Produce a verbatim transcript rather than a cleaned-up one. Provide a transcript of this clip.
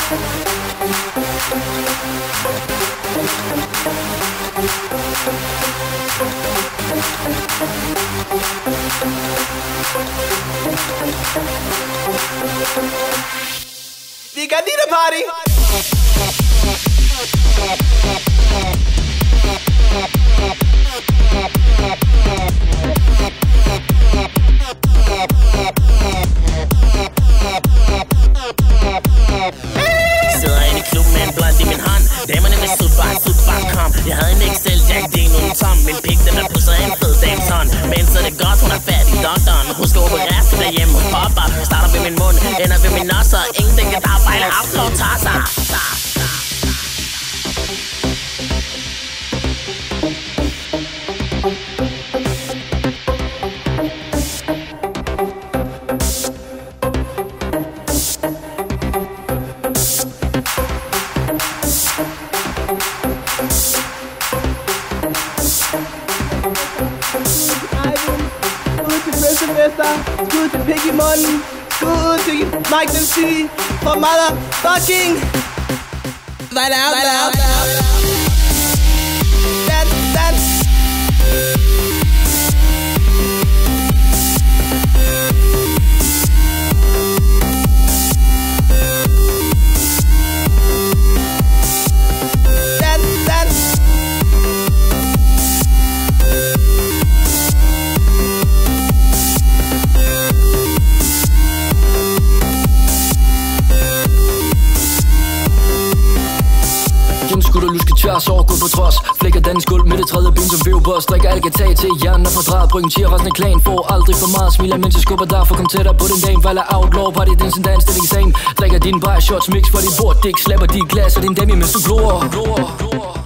Vi kan lide det party. Sidder inde i klubben med en blond i min hånd. Damerne med sudbar, sudbar kom. Jeg havde en Excel, Jack, det er nogen tom. Min pik, den er pusset af en fed dames hånd. Men så er det godt, hun er færdig, doktoren. Hun skal opereres til derhjemme hos popper. Starter ved min mund, ender ved min nosser. Ingenting kan der Vejle Outlaw tager sig. Skud til pik i munden. Skud til Mike den syge. For motherfucking Vejle Outlaw. Dans, dans. Tværs over, gået på trods. Flækker dansk gulv med det tredje ben som vævboss. Drikker alt kan tage til hjernen og fordrejet. Bryggen tiger resten af klan. Får aldrig for meget. Smiler mens jeg skubber der. For kom tættere på den dame. Vejle Outlaw. Party den sin dans, det er ikke same. Drikker din bajer shots mix for dit bord. Dick slapper dit glas og din demi mens du glor.